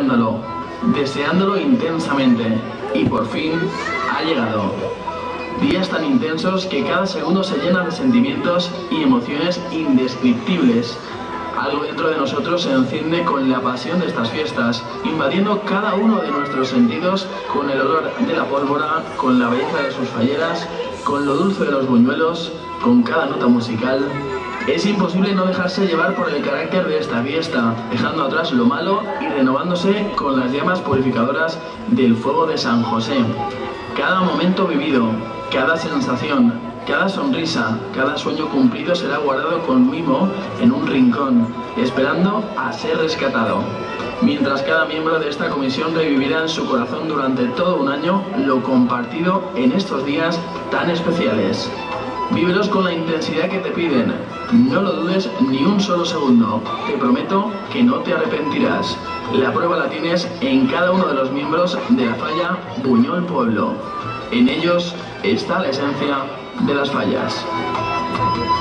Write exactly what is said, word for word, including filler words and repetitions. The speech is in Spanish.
esperándolo, deseándolo intensamente, y por fin ha llegado. Días tan intensos que cada segundo se llena de sentimientos y emociones indescriptibles. Algo dentro de nosotros se enciende con la pasión de estas fiestas, invadiendo cada uno de nuestros sentidos con el olor de la pólvora, con la belleza de sus falleras, con lo dulce de los buñuelos, con cada nota musical. Es imposible no dejarse llevar por el carácter de esta fiesta, dejando atrás lo malo y renovándose con las llamas purificadoras del fuego de San José. Cada momento vivido, cada sensación, cada sonrisa, cada sueño cumplido será guardado con mimo en un rincón, esperando a ser rescatado. Mientras cada miembro de esta comisión revivirá en su corazón durante todo un año lo compartido en estos días tan especiales. Vívelos con la intensidad que te piden. No lo dudes ni un solo segundo. Te prometo que no te arrepentirás. La prueba la tienes en cada uno de los miembros de la falla Buñol Pueblo. En ellos está la esencia de las fallas.